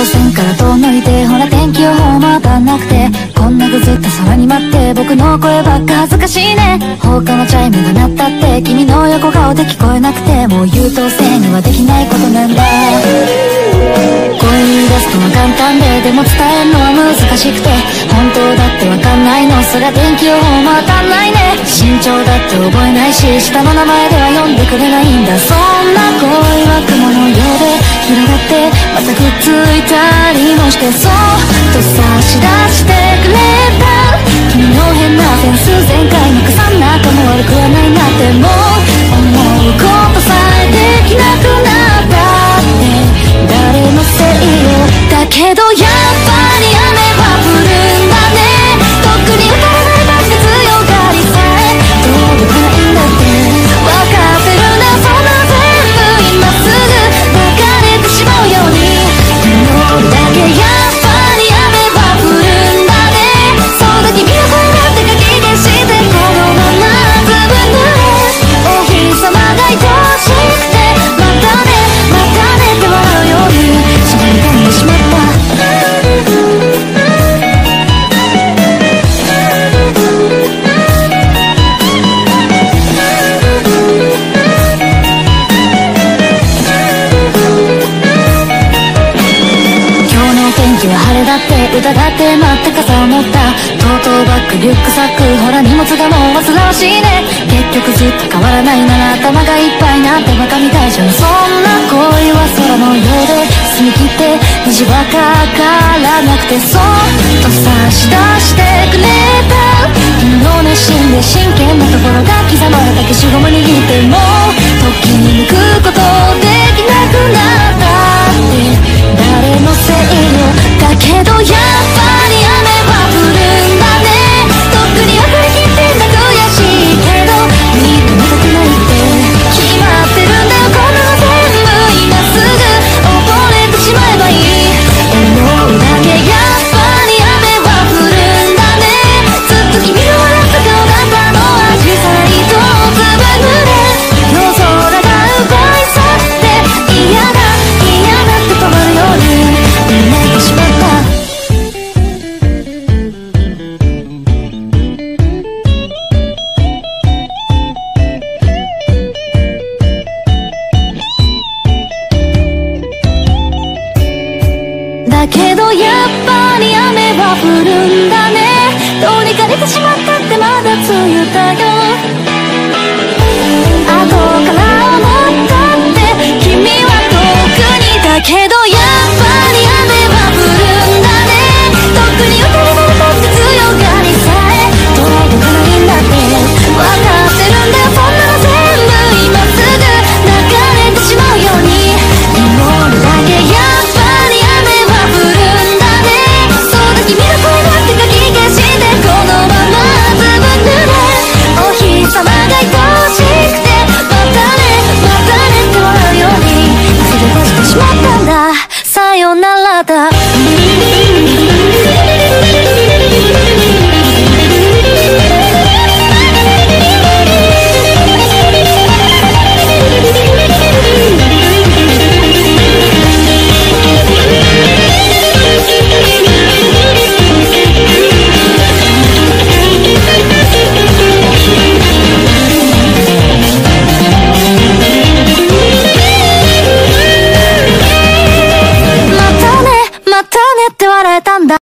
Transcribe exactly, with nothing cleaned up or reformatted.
線から遠のいて、ほら天気予報も当たんなくて、こんなぐずった空に待って僕の声ばっか恥ずかしいね。放課のチャイムが鳴ったって君の横顔で聞こえなくて、もう優等生にはできないことなんだ。声に出すとは簡単で、でも伝えるのは難しくて、本当だってわかんないの、そりゃ天気予報も当たんないね。身長だって覚えないし、下の名前では呼んでくれないんだ。そんな恋は雲のようで広がってまたくっついたりもして、そっと差し出してくれた君の変なセンス全開の草ん中も悪くはないなってもう思うことさえできなくなったって誰のせいよ。だけどやっぱり雨は降るんだね。とっくにわからないバス強がりさえ届かないんだってわかってるんだ。そんな全部今すぐ別れてしまうように祈るだけ。やっぱり雨は降るんだね。そうだ君の声だってかき消してこのままずぶ濡れお日様が愛しくてまたねまたねって笑うようにしまい込んでしまった。晴れだって歌だって待って傘を持ったトートバッグリュックサック、ほら荷物がもう煩わしいね。結局ずっと変わらないなら頭がいっぱいなんてバカみたいじゃん。そんな恋は空のようで澄み切って虹はかからなくて、そっと差し出してくれた君の熱心で真剣なところが刻まれた消しゴム握っても時に抜くことできなくなったって誰のせいよ。だけどやっぱり雨は降るんだね。とっくに分かりきってんだ悔しいけど認めたくないって決まってるんだよ。こんなの全部今すぐ溺れてしまえばいい思うだけ。やっぱり雨は降るんだね。ずっと君の笑った顔だったのは小さいとずぶ濡れ夜空が奪い去って嫌だ嫌だって止まるようになってしまった。だけどやっぱり雨は降るんだね。どうにか出てしまったってまだ梅雨だよ。後から思ったって君は遠くに。だけどやっぱり雨は降るんだね。とっくに打たれられたって強がりさえ届かないんだってわかってるんだよ。そんなの全部今すぐ流れてしまうように祈るだけ。やっぱり雨は降るんだね。そうだ君の声だってかき消してこのままずぶ濡れお日様が愛しくてまたねまたねって笑うように忘れ出してしまったんだ。さよならだ。